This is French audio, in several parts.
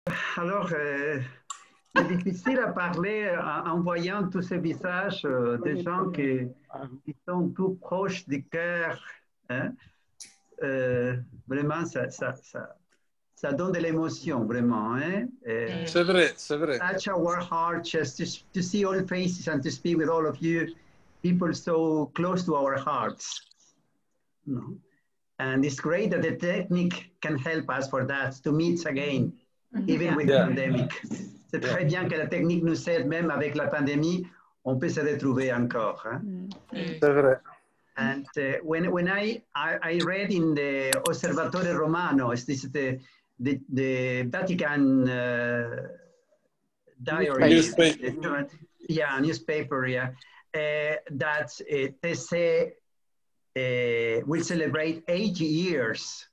Alors, c'est difficile à parler en voyant tous ces visages des gens qui sont tout proches du cœur. Hein. Vraiment, ça donne de l'émotion, vraiment. Hein. C'est vrai, c'est vrai. Touch our heart just to see all faces and to speak with all of you, people so close to our hearts. No? And it's great that the technique can help us for that, to meet again, even with the pandemic. C'est très bien que la technique nous aide, même avec la pandémie, on peut se retrouver encore. Hein? C'est vrai. And when I read in the Osservatore Romano, this is the Vatican diary, newspaper, newspaper, that TC will celebrate 80 years.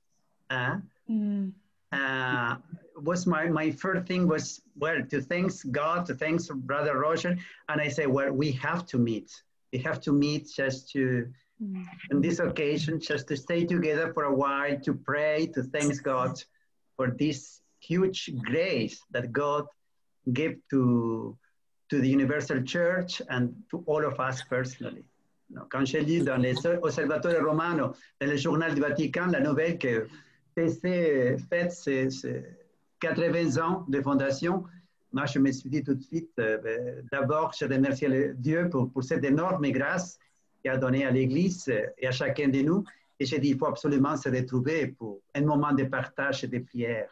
Was my first thing was, well, to thank God, to thank Brother Roger, and I say, well, we have to meet. We have to meet just to, on this occasion, just to stay together for a while, to pray, to thank God for this huge grace that God gave to the Universal Church and to all of us personally. Quand j'ai lu dans les Osservatore Romano, dans le journal du Vatican, la nouvelle que TC fête ses 80 ans de fondation, moi je me suis dit tout de suite, d'abord je remercie Dieu pour cette énorme grâce qu'il a donnée à l'Église et à chacun de nous. Et j'ai dit, il faut absolument se retrouver pour un moment de partage et de prière.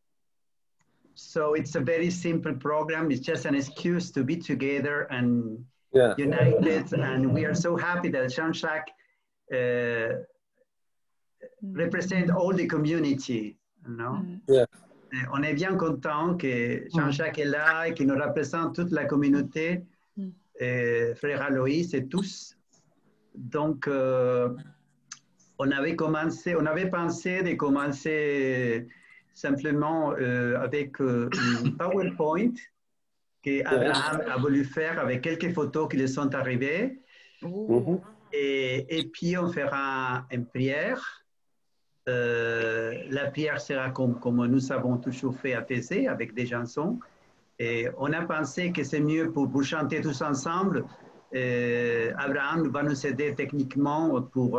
So it's a very simple program. It's just an excuse to be together and united. And we are so happy that Jean-Jacques represent all the community. You know? On est bien content que Jean-Jacques est là et qu'il nous représente toute la communauté, frère Aloïs et tous. Donc, on avait pensé de commencer simplement avec une PowerPoint qu'Abraham a voulu faire avec quelques photos qui lui sont arrivées. Et puis, on fera une prière. La prière sera comme nous avons toujours fait à TC, avec des chansons. Et on a pensé que c'est mieux pour chanter tous ensemble. Abraham va nous aider techniquement pour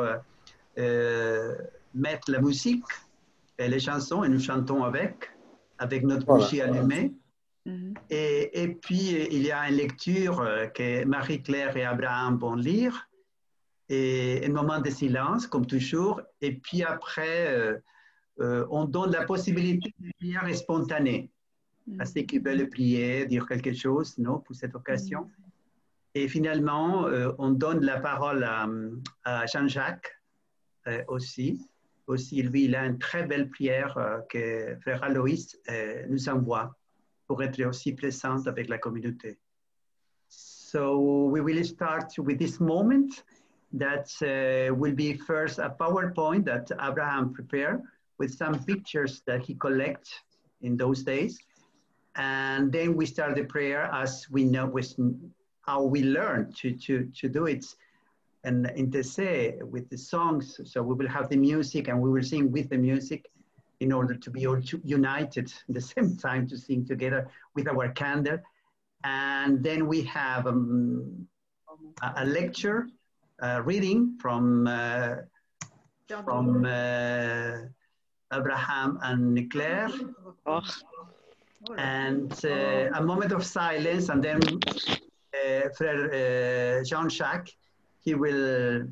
mettre la musique et les chansons, et nous chantons avec notre bougie allumée. Et puis, il y a une lecture que Marie-Claire et Abraham vont lire, et un moment de silence, comme toujours. Et puis après, on donne la possibilité de prière spontanée à ceux qui veulent prier, dire quelque chose, non, pour cette occasion. Et finalement, on donne la parole à Jean-Jacques aussi. Aussi, lui, il a une très belle prière que frère Aloïs nous envoie pour être aussi présente avec la communauté. So we will start with this moment that will be first a PowerPoint that Abraham prepared with some pictures that he collected in those days. And then we start the prayer as we know with how we learned to do it. And intercede with the songs, so we will have the music and we will sing with the music in order to be all united at the same time to sing together with our candle. And then we have a lecture, reading from Abraham and Claire, and a moment of silence, and then Frère Jean-Jacques, he will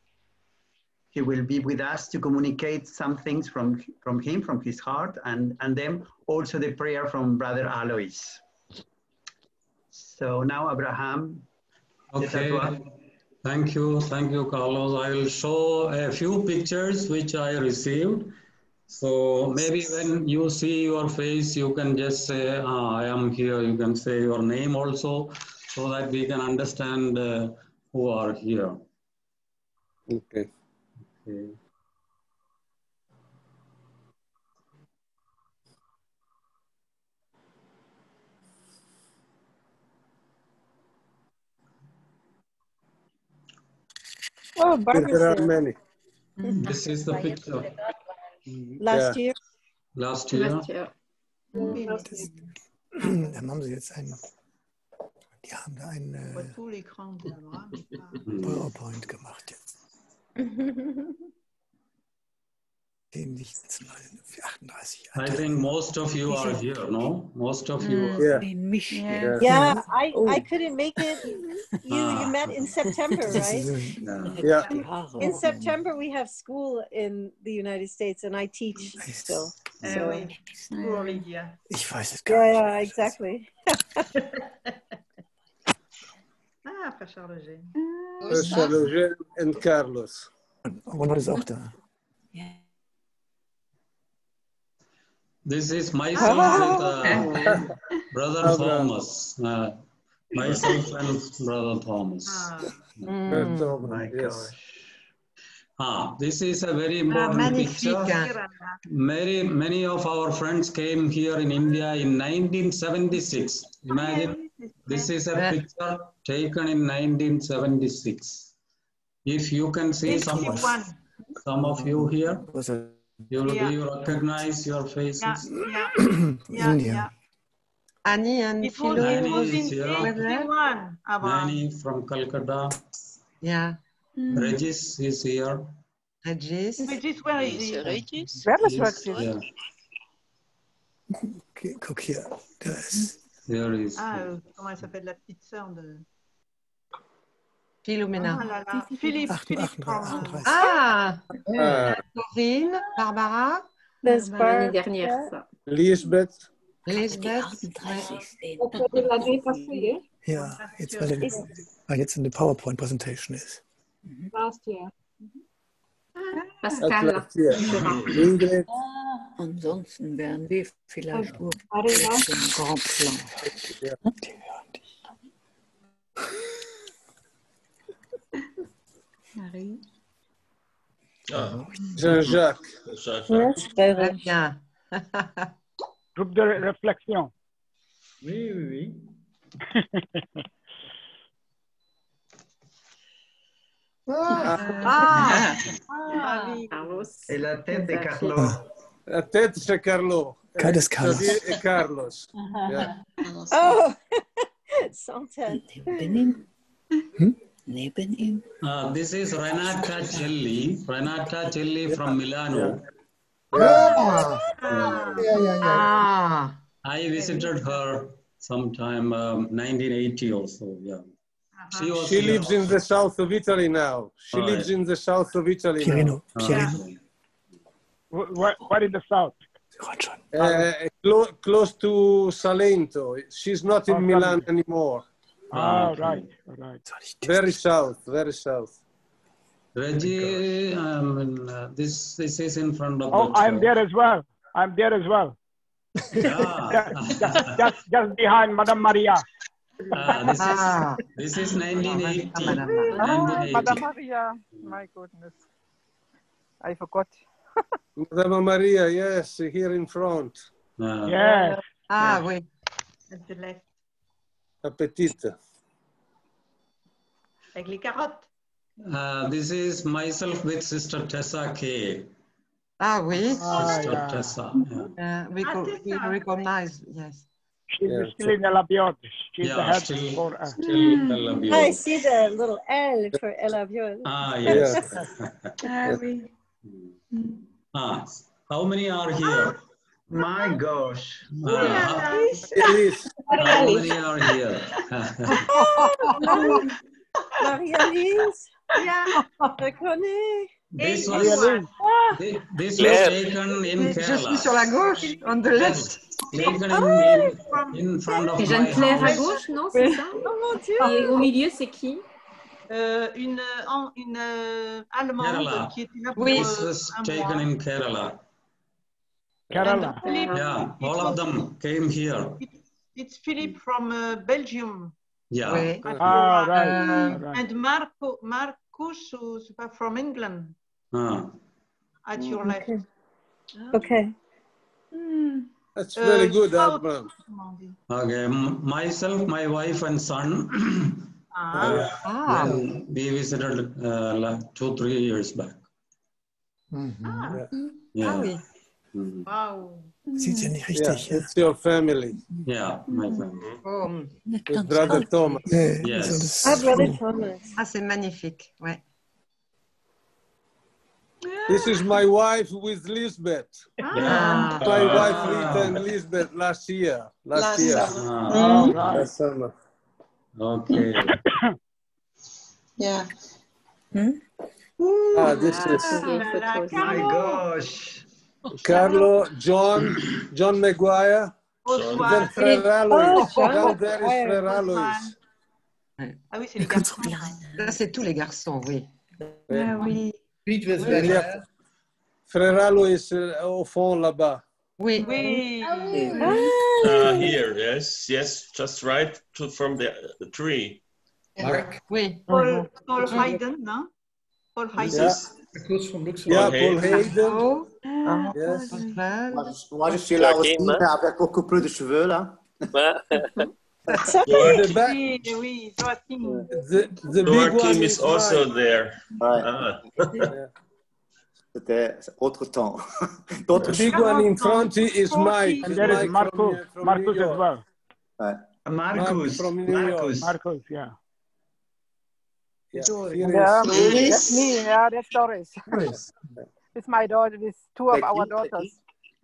be with us to communicate some things from him, from his heart, and then also the prayer from Brother Alois. So now, Abraham. Okay. Thank you, Carlos. I will show a few pictures which I received. So maybe when you see your face, you can just say, I am here. You can say your name also, so that we can understand who are here. Okay. Oh, There are many. This is the picture. Last year. Last year. Dann haben sie jetzt die haben da einen PowerPoint gemacht jetzt. Den ich jetzt mal für 38 Jahre. I think most of you are here, no? Most of you are Yeah. Yeah, I couldn't make it. You met in September, right? Yeah. In September, we have school in the United States, and I teach still. So. Ich weiß es gar nicht. Yeah, exactly. Frère Charles Eugène. Charles Eugène and Carlos. Ronald ist auch da. This is myself with Brother Thomas. Myself and Brother Thomas. Oh my gosh. This is a very important picture. Many of our friends came here in India in 1976. Imagine, this is a picture taken in 1976. If you can see some of you here, you recognize your faces. India. Annie and Philo. Annie is here. Annie from Calcutta. Yeah. Regis is here. Regis. Regis, where is he? Regis. Where is Regis? Yeah. Okay, guck hier. Da ist. There is. Comment elle s'appelle la petite sœur de Philomena. Philippe. 38. Corinne, Barbara. L'année dernière, ça. Lisbeth. Ja, jetzt weil jetzt eine PowerPoint-Präsentation ist. Last year. Pascal. Ingrid. Ansonsten wären wir vielleicht nur im Grand Plan. Die hören dich. Marie. Jean-Jacques. Très bien. Groupe de réflexion. Oui. Carlos. Et la tête de Carlos. La tête, c'est Carlo. Keines Carlos. Xavier et Carlos. Yeah. Oh, Santa. Neben ihm. This is Renata Celli. Renata Celli from Milano. I visited her sometime 1980 or so. Yeah. She lives in the south of Italy now. She lives in the south of Italy now. Pierino. What in the south? Close to Salento. She's not in Milan anymore. Right. Very south, very south. Reggie, this is in front of. Oh, I'm there as well. Yeah. just behind Madame Maria. This is 1980. Madame Maria, my goodness. I forgot. Madame Maria, yes, here in front. Yes. Oui. At the left. La petite. Avec les carottes. This is myself with Sister Tessa K. Oui. Sister Tessa. Yeah. We recognize, yes. She's still in El Abiod. She's the head for I see the little L for El Avion. Yes. Oui. How many are here? My gosh. How many are here? Marie-Alice. Je connais. This was taken in Kerala. Je suis sur la gauche, on the left. Taken in front of Et my Jeanne-Claire à house. gauche, non, c'est ça? Oh mon Dieu. Et au milieu, c'est qui? Une Allemande Kerala. qui était là pour This was taken in Kerala. Kerala. Yeah, all of them came here. It's Philip from Belgium. Yeah. Oui. Right. And Marcus, from England. At your left. Okay. That's very good, Adman. Okay, myself, my wife and son, when we visited 2-3 years back. Yeah. Wow. Sieht ja nicht richtig. Yeah, it's your family. Yeah, my family. Oh, With Brother Thomas. Yes. Brother Thomas. ah, c'est magnifique. Ouais. This is my wife with Lisbeth. Ah. My wife Rita and Lisbeth last year. Last summer. Okay. Yeah. This is My gosh. Carlo, John Maguire. Then Frère Alois. There is Frère Alois. Ah oui, c'est les garçons. Ça, c'est tous les garçons, oui. Ah oui. Frère Alois au fond là-bas. Oui. Oui. Here, yes, just right from the tree. Mark. Oui. Paul Hayden, non? Paul Hayden. Yeah, Paul Hayden. Yes. Moi, je suis là aussi, mais avec beaucoup plus de cheveux, là. Oui, Joachim. The big one is also there. C'était autre temps. The big one in front is Mike. And there is Marcus as well. Marcus from New York. Marcus, yeah. That's me. Yeah, that's Doris. It's my daughter. It's two of our daughters.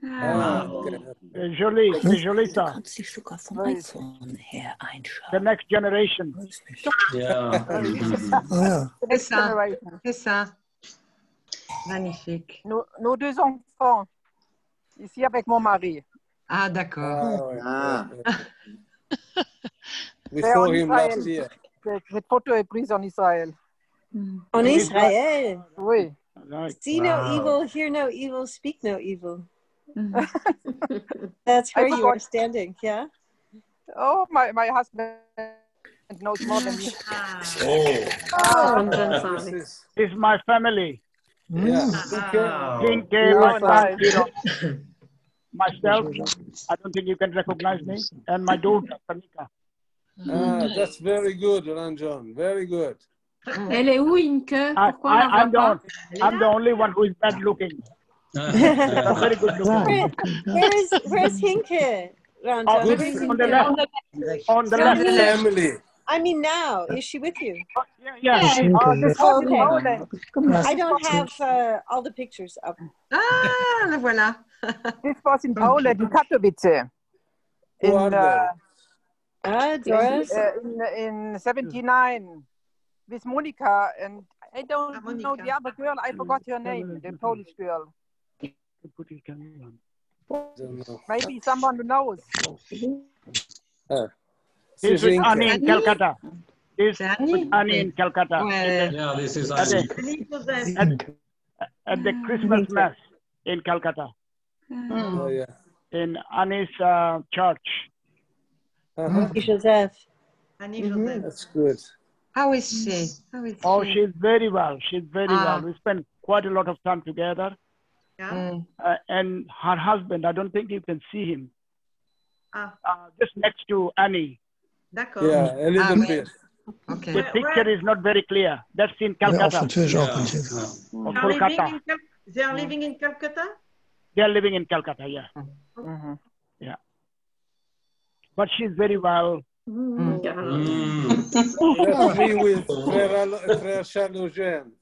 Jolie, ça. The next generation. Yeah. C'est ça. Magnifique. Nos deux enfants, ici avec mon mari. Ah, d'accord. We saw him last year. Cette photo est prise en Israël. En Israël? Oui. See no evil, hear no evil, speak no evil. That's where you are standing, yeah? Oh, my husband knows more than me. This is my family. Myself, I don't think you can recognize me, and my daughter, Tanika. That's very good, Ranjan. Very good. Elle est où, Inke? Pourquoi on la voit pas? I'm the only one who is bad looking. Very good looking. Where's Hinke? On the left. Family. I mean now, is she with you? Yeah. I don't have all the pictures up. Ah, la voilà. This was in Poland, in Katowice. Doris? In 79 with Monica, and I don't know the other girl. I forgot her name, the Polish girl. Maybe someone who knows. This is Annie in Calcutta. This is Annie in Calcutta. Yeah, this is Annie. At the Christmas Mass in Calcutta. Oh, yeah. In Annie's church. Joseph. Annie Joseph. That's good. How is she? Oh, she's very well. She's very well. We spent quite a lot of time together. Yeah. And her husband, I don't think you can see him. Just next to Annie. D'accord. Yeah, a little bit. Okay. The picture is not very clear. That's in Calcutta. They are living in Calcutta? They are living in Calcutta, yeah. Yeah. But she's very well. That's me with Frère Charles Eugène.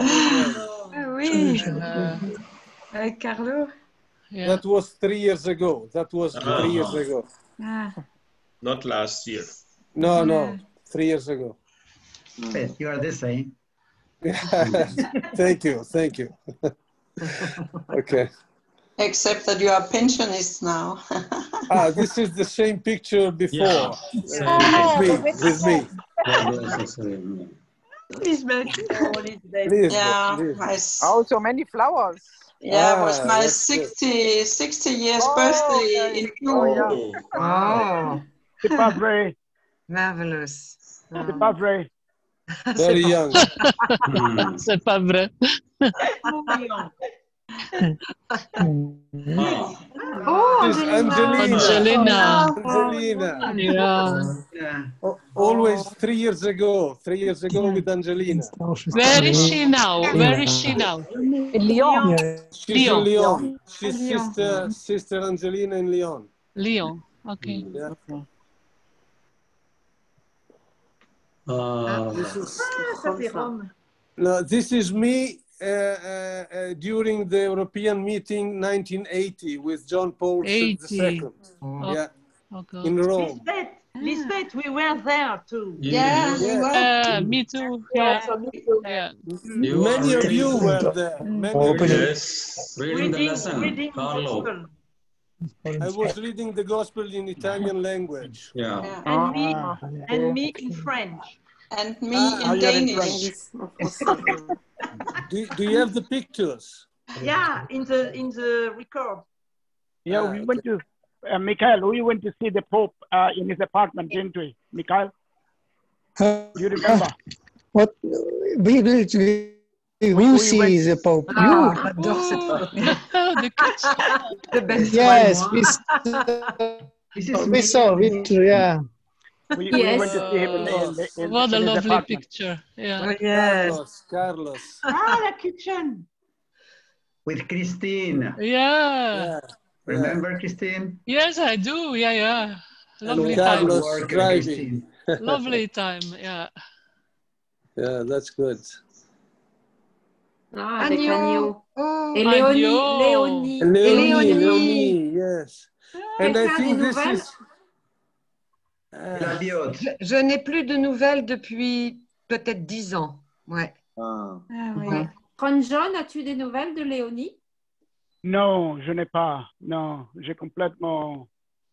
Oui. Avec Carlo. That was 3 years ago. That was 3 years ago. Not last year. No, 3 years ago. Yes, you are the same. Thank you. Okay. Except that you are pensionists now. This is the same picture before. With me. Lisbeth. Yeah, nice. Oh, so many flowers. Yeah, it was my 60 years birthday in June. Oh, C'est pas vrai. marvelous. C'est pas vrai. Very young. C'est pas vrai. Oh, Angelina. Angelina. Yeah. Always 3 years ago. 3 years ago with Angelina. Where is she now? Where is she now? In Lyon. She's in Lyon. She's sister Angelina in Lyon. Lyon. Okay. Yeah. This is me during the European meeting 1980 with John Paul II. Yeah, in Rome. Lisbeth, we were there too. Me too. Yeah. Many of you were there. Yes. Reading the lesson, Carlo. I was reading the gospel in Italian language. Yeah. And me in French. And me in Danish. Do you have the pictures? Yeah, in the record. Yeah, we went to Mikhail. We went to see the Pope in his apartment, didn't we, Mikhail? Do you remember? What? Who sees the Pope? You. Yes, we saw it. Yeah. We went to see him in what a his lovely apartment. picture. Yeah. Carlos. The kitchen. With Christine. Yeah. Remember Christine? Yes, I do. Yeah. Lovely Carlos time. driving. Lovely time. Yeah. Yeah, that's good. Avec Agneau. Et Léonie, yes. And I think this is... Je n'ai plus de nouvelles depuis peut-être 10 ans. Ouais. Oui. Ron John, as-tu des nouvelles de Léonie? Non, je n'ai pas. Non, j'ai complètement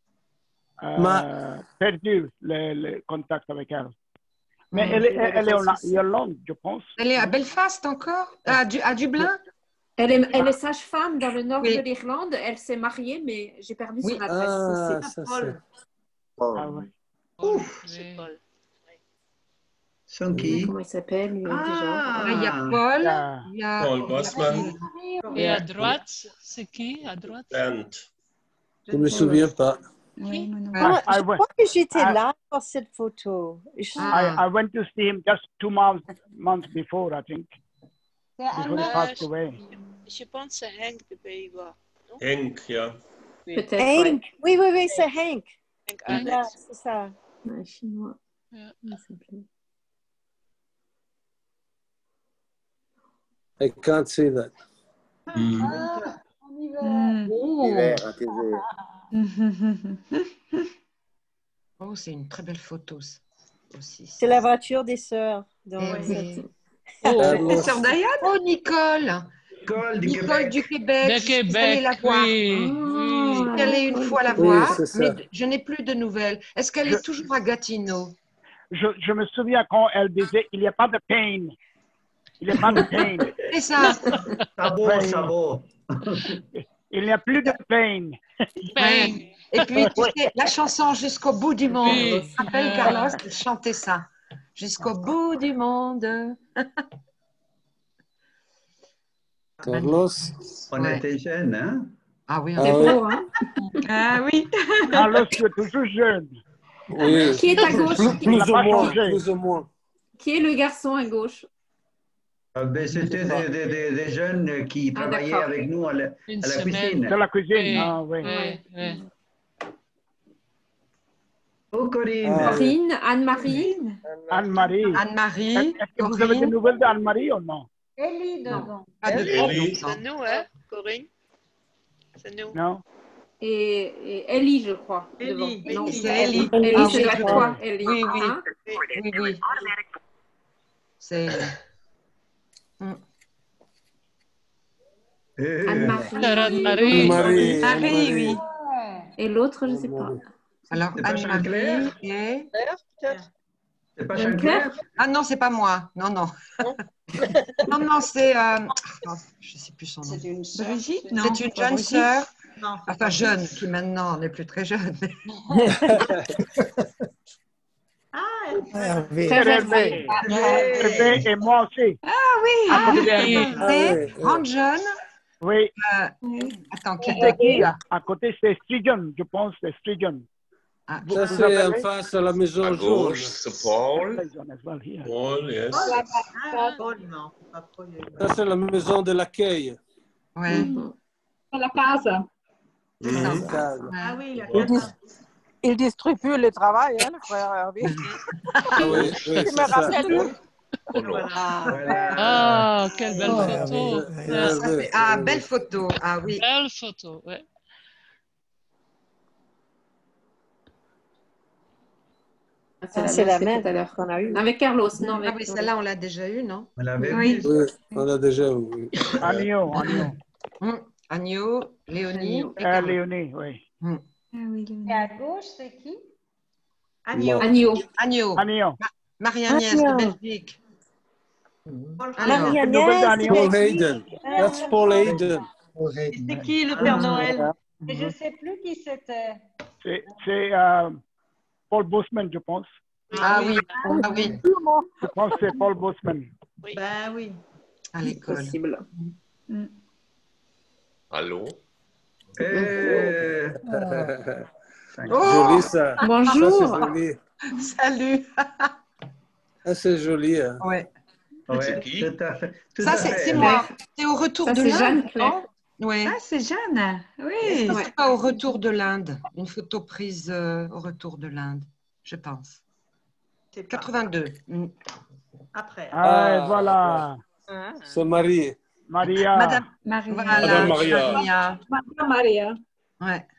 perdu le contact avec elle. Mais elle est en Irlande, je pense. Elle est à Belfast encore? À Dublin? Elle est sage-femme dans le nord de l'Irlande. Elle s'est mariée, mais j'ai perdu son adresse. C'est Paul. Ouf. Son qui? Comment il s'appelle déjà? Il y a Paul. Il y a Paul Bosman. Et à droite, c'est qui à droite? Je ne me souviens pas. Oui, je crois que j'étais là pour cette photo. I went to see him just 2 months before, I think. Before he passed away. Je pense c'est Henk de Pays-Bas. Henk, ja. Henk, oui, c'est Henk. Là, c'est ça. Chinois. I can't see that. Oh, c'est une très belle photo aussi. C'est la voiture des sœurs. Les sœurs Diane? Oh, Nicole du Québec. Je suis allée la voir. Je suis allée une fois la voir, mais je n'ai plus de nouvelles. Est-ce qu'elle est toujours à Gatineau? Je me souviens quand elle disait il n'y a pas de pain. Il n'y a pas de pain. C'est ça. Sabot. Il n'y a plus de pain. Ouais. Et puis, tu sais, la chanson Jusqu'au bout du monde. Tu te rappelles, Carlos, de chanter ça. Jusqu'au bout du monde. Carlos. On était jeunes, hein? Ah oui, c'est beau, hein? Ah oui. Carlos, tu es toujours jeune. Oui. Qui est à gauche? Plus ou moins. Qui est le garçon à gauche? C'était des jeunes qui travaillaient avec nous à la cuisine. À la cuisine, oui. Oh, Corinne. Corinne, Anne-Marie. Anne-Marie. Est-ce que vous avez des nouvelles d'Anne-Marie ou non? Ellie, non. C'est nous, hein, Corinne? C'est nous. Non. Et Ellie, je crois. Ellie. Non, C'est Ellie. Ellie, c'est la toi, Ellie. Oui. Hein? Oui. C'est Anne-Marie, oui. Et l'autre, je ne sais pas. Alors, Anne-Marie et... C'est pas Jean-Claire? Ah non, c'est pas moi. Non. Non, c'est... je ne sais plus son nom. C'est une sœur. Brigitte? Non, c'est une jeune sœur. Enfin, jeune, qui maintenant n'est plus très jeune. Hervé et moi aussi. Ah oui, grande jeune. Oui. Attends, qui C'est qui là? À côté, c'est Strigan, je pense, c'est Strigan. Ça, c'est en face à la maison À jaune. gauche, c'est Paul. Here. Paul, yes. Ça, c'est la maison de l'accueil. Oui. C'est la casa. Ah oui, la Il distribue le travail, hein, le frère Hervé. Ah oui, Tu me rappelles. Ah, quelle belle photo. Belle photo. Ah oui. Belle photo, ouais. C'est la même tout à l'heure qu'on a eue. Avec Carlos, non? Avec... Ah oui, celle-là, on l'a déjà eue, non? On l'avait oui. Oui, on l'a déjà eu. Agneau. Agneau, Léonie. Léonie, oui. Et à gauche, c'est qui? Agneau. Marie-Agnès de Belgique. Marie-Agnès Paul Hayden. That's Paul Hayden. C'est qui le Père Noël? Et je ne sais plus qui c'était. C'est Paul Bosman, je pense. Ah oui. Je pense que c'est Paul Bosman. Oui. Ben oui. À l'école. Possible. Allô? Joli ça. Bonjour. Ça, c'est joli. Salut. C'est joli. Hein. Ouais. C'est qui? Ça, c'est moi. C'est au retour de l'Inde. Ah, c'est Jeanne. Oui. C'est pas au retour de l'Inde. Une photo prise au retour de l'Inde, je pense. 82. Après. Voilà. C'est Marie. Maria. Madame Maria. Voilà, Madame Maria. Maria. Ouais.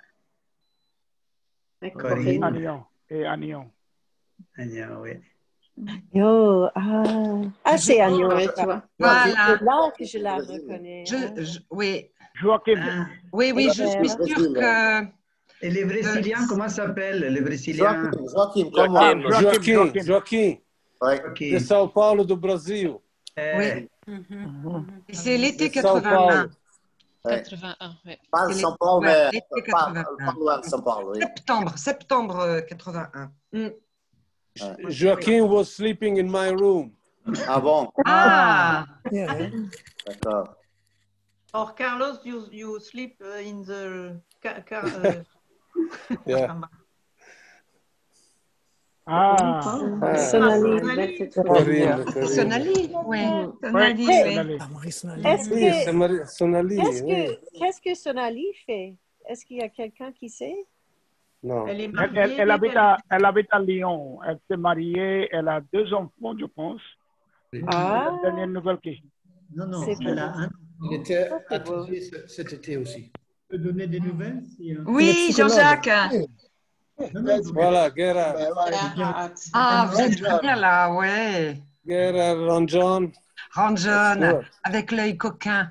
Corinne. Agnon. Agnon, oui. Agnon, c'est Agnon. Tu vois. Voilà. C'est là que je la reconnais. Oui. Joachim. Oui, je suis sûre que... Et les Brésiliens, comment s'appellent les Brésiliens? Joaquim. De São Paulo, do Brasil. Oui. C'est l'été 81. 81, oui. Pas São Paulo, mais pas loin de São Paulo. Oui. Septembre 81. Joaquim was sleeping in my room. Ah bon? Ah! D'accord. Or, Carlos, you sleep in the Yeah. Sonali. Sonali, oui. Qu'est-ce que Sonali fait? Est-ce qu'il y a quelqu'un qui sait? Non. Elle habite à Lyon. Elle s'est mariée. Elle a 2 enfants, je pense. La dernière nouvelle qui. Non, elle a un. Il était attendu cet été aussi. Tu peux donner des nouvelles? Oui, Jean-Jacques. Voilà, Gerard. Ah, vous êtes bien là, ouais. Gerard Ranjon. Ranjon, avec l'œil coquin.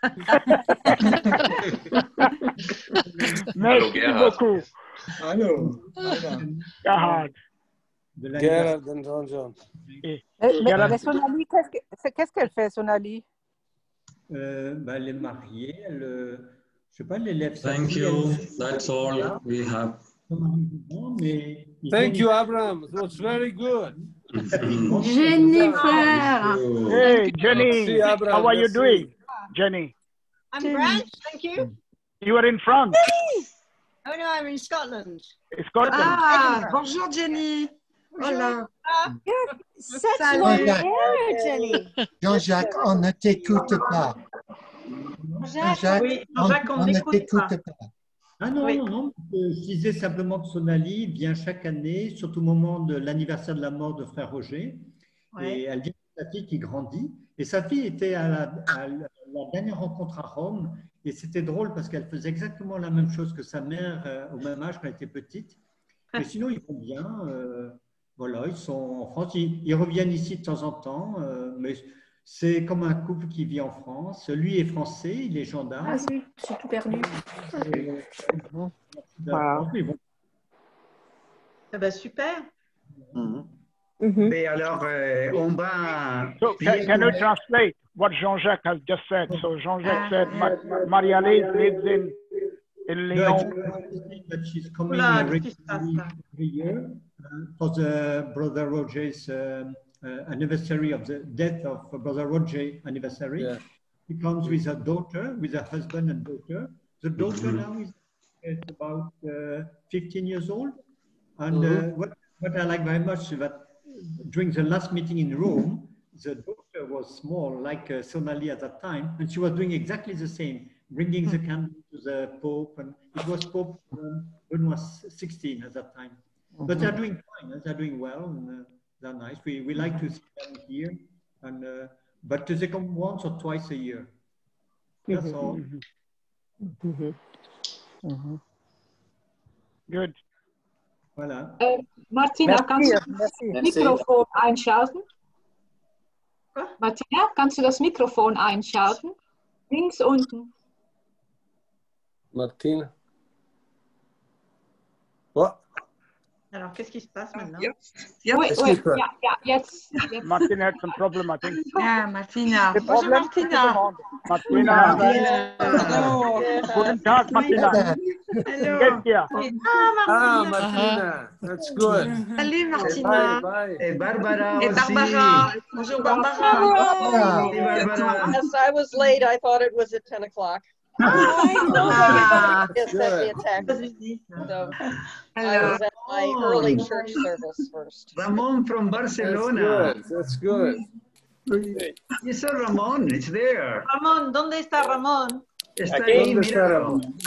Merci beaucoup. Allô. Gerard. Gerard Ranjon. Mais Sonali, qu'est-ce qu'elle fait, Sonali? Elle est mariée. Je sais pas, elle élève sa Thank fille. you. That's all we have. Thank you, Abraham. It was very good. Jennifer. Hey, Jenny. How are you doing, Jenny? I'm French, thank you. You are in France. Oh no, I'm in Scotland. Scotland. Ah, bonjour Jenny. Hola. Jean-Jacques, on ne t'écoute pas. Jean-Jacques, on ne t'écoute pas. Ah non, non. Je disais simplement que Sonali vient chaque année, surtout au moment de l'anniversaire de la mort de frère Roger. Ouais. Et elle vient avec sa fille qui grandit. Et sa fille était à la dernière rencontre à Rome. Et c'était drôle parce qu'elle faisait exactement la même chose que sa mère au même âge quand elle était petite. Mais sinon, ils vont bien. Voilà, ils sont en France. Ils reviennent ici de temps en temps. Mais c'est comme un couple qui vit en France. Lui est français, il est gendarme. Ah si, j'ai tout perdu. Ah ben, super. Mais alors, on va... So, can you translate what Jean-Jacques has just said? So Jean-Jacques said, Marie-Alice lives in Lyon. But she's coming every year for the Brother Roger's anniversary of the death of Brother Roger anniversary. Yeah. He comes with a daughter, with a husband and daughter. The daughter now is about 15 years old. And what I like very much is that during the last meeting in Rome, the daughter was small, like Sonali at that time, and she was doing exactly the same, bringing the candle to the Pope, and it was Pope Benoit XVI at that time. But they're doing fine, they're doing well, and they're nice. We like to see them here, and but they come once or twice a year. That's all. Good. Voilà. Martina, kannst du das Mikrofon einschalten? Martina, kannst du das Mikrofon einschalten? Links unten. Martina. What? Alors, qu'est-ce qui se passe maintenant? Yes. Martina had some problem, I think. Yeah, Martina. Bonjour, Martina. Martina. Hello. Guten Tag, Martina. Hello. Martina. That's good. Salut, Martina. Bye. Et Barbara Et aussi. Barbara. Bonjour, Barbara. Barbara. Yes, I was late. I thought it was at 10 o'clock. Yes, sent me a text. So I was at my early church service first. Ramon from Barcelona. That's good. You saw Ramon, it's there. Ramón, ¿dónde está Ramón? Está ahí, mira.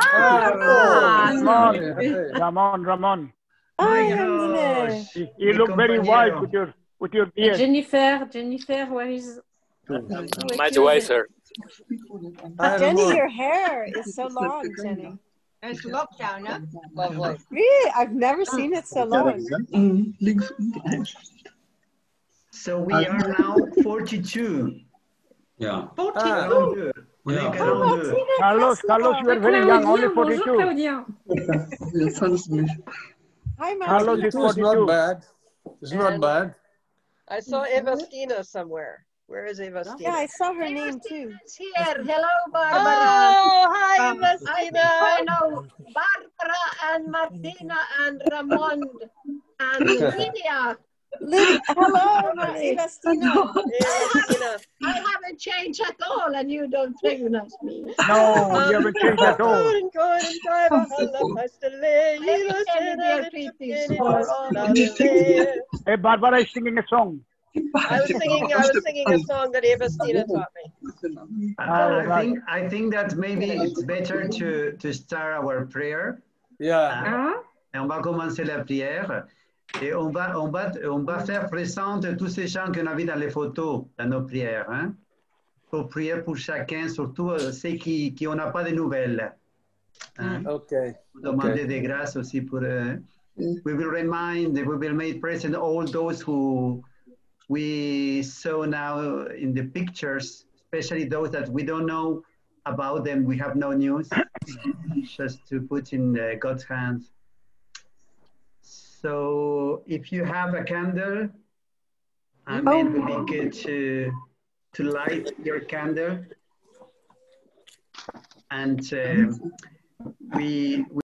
Ramon. My gosh. You look very wise with your beard. Jennifer, where is? My wife. Jenny, your hair is so long, Jenny. It's lockdown, huh? Lovely. Really? I've never seen it so long. So we are now 42. Yeah. 42. Carlos, you are very young, only 42. Hi, Carlos is 42. It's not bad. It's not bad. I saw Evastina somewhere. Where is Evastina? Yeah, I saw her name too. Here. Hello, Barbara. Oh, hi, Evastina. I know Barbara and Martina and Ramon and Lydia. Hello, Evastina. I haven't changed at all, and you don't recognize me. No, you haven't changed at all. Hey, Barbara is singing a song. I was singing a song that Evastina taught me. I think that maybe it's better to start our prayer. Yeah. Et on va commencer la prière. Et on va faire présenter tous ces gens qu'on a vus dans les photos, dans nos prières. Hein? Pour prier pour chacun, surtout ceux qui n'ont pas de nouvelles. Hein? Pour demander des grâces aussi pour eux. We will make present all those who we saw now in the pictures, especially those that we don't know about them. We have no news, just to put in God's hands. So if you have a candle, it would be good to light your candle. And we